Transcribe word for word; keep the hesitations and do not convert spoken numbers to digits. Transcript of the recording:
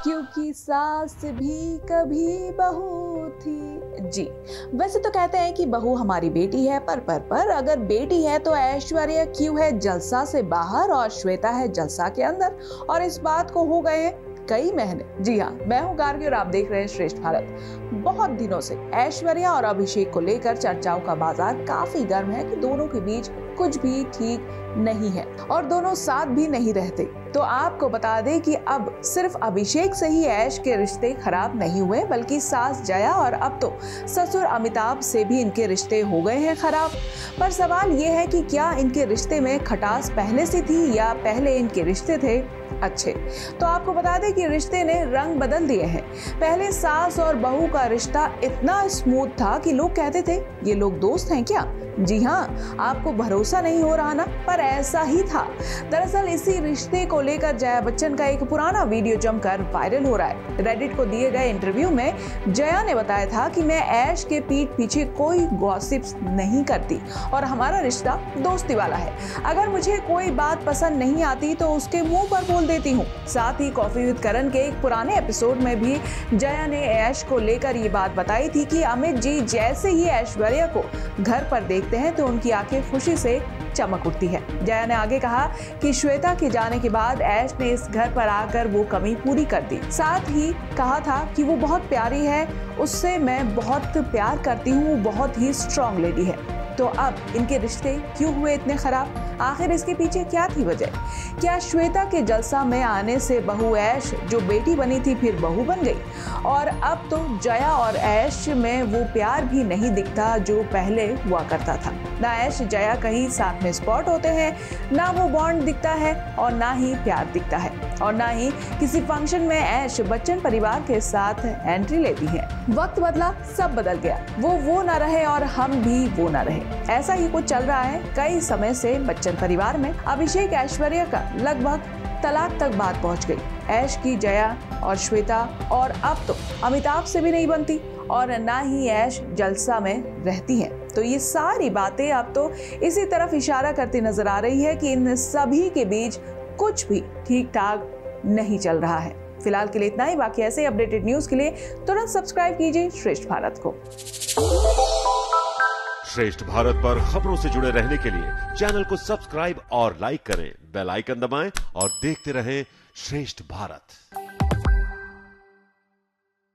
क्योंकि सास भी कभी बहू थी। जी, वैसे तो कहते हैं कि बहू हमारी बेटी है, पर पर पर अगर बेटी है तो ऐश्वर्या क्यों है जलसा से बाहर और श्वेता है जलसा के अंदर, और इस बात को हो गए हैं कई महीने। जी हाँ, मैं हूँ गार्गी और आप देख रहे हैं श्रेष्ठ भारत। बहुत दिनों से ऐश्वर्या और अभिषेक को लेकर चर्चाओं का बाजार काफी गर्म है कि दोनों के बीच कुछ भी ठीक नहीं है और दोनों साथ भी नहीं रहते। तो आपको बता दें कि अब सिर्फ अभिषेक से ही ऐश के रिश्ते खराब नहीं हुए, बल्कि सास जया और अब तो ससुर अमिताभ से भी इनके रिश्ते हो गए हैं खराब। पर सवाल ये है कि क्या इनके रिश्ते में खटास पहले से थी या पहले इनके रिश्ते थे अच्छे। तो आपको बता दें कि रिश्ते ने रंग बदल दिए हैं। पहले सास और बहू का रिश्ता इतना स्मूथ था कि लोग कहते थे ये लोग दोस्त हैं क्या। जी हाँ, आपको भरोसा नहीं हो रहा ना, पर ऐसा ही था। दरअसल इसी रिश्ते को लेकर जया बच्चन का एक पुराना वीडियो जमकर वायरल हो रहा है। रेडिट को दिए गए इंटरव्यू में जया ने बताया था कि मैं ऐश के पीठ पीछे कोई गॉसिप्स नहीं करती और हमारा रिश्ता दोस्ती वाला है। अगर मुझे कोई बात पसंद नहीं आती तो उसके मुंह पर बोल देती हूँ। साथ ही कॉफी विद करण के एक पुराने एपिसोड में भी जया ने ऐश को लेकर ये बात बताई थी कि अमित जी जैसे ही ऐश्वर्या को घर पर देखते हैं तो उनकी आंखें खुशी से चमक उठती है। जया ने आगे कहा कि श्वेता के जाने के बाद ऐश ने इस घर पर आकर वो कमी पूरी कर दी। साथ ही कहा था कि वो बहुत प्यारी है, उससे मैं बहुत प्यार करती हूँ, वो बहुत ही स्ट्रॉन्ग लेडी है। तो अब इनके रिश्ते क्यों हुए इतने खराब? आखिर इसके पीछे क्या थी वजह? क्या श्वेता के जलसा में आने से बहू ऐश जो बेटी बनी थी फिर बहू बन गई, और अब तो जया और ऐश में वो प्यार भी नहीं दिखता जो पहले हुआ करता था। ना ऐश जया कहीं साथ में स्पॉट होते हैं, ना वो बॉन्ड दिखता है और ना ही प्यार दिखता है, और ना ही किसी फंक्शन में ऐश बच्चन परिवार के साथ एंट्री लेती है। वक्त बदला, सब बदल गया। वो वो ना रहे और हम भी वो ना रहे। ऐसा ही कुछ चल रहा है कई समय से बच्चन परिवार में। अभिषेक ऐश्वर्या का लगभग तलाक तक बात पहुंच गई। ऐश की जया और श्वेता, और अब तो अमिताभ से भी नहीं बनती और ना ही ऐश जलसा में रहती है। तो ये सारी बातें अब तो इसी तरफ इशारा करती नजर आ रही है कि इन सभी के बीच कुछ भी ठीक ठाक नहीं चल रहा है। फिलहाल के लिए इतना ही। बाकी ऐसे अपडेटेड न्यूज के लिए तुरंत सब्सक्राइब कीजिए श्रेष्ठ भारत को। श्रेष्ठ भारत पर खबरों से जुड़े रहने के लिए चैनल को सब्सक्राइब और लाइक करें, बेल आइकन दबाएं और देखते रहें श्रेष्ठ भारत।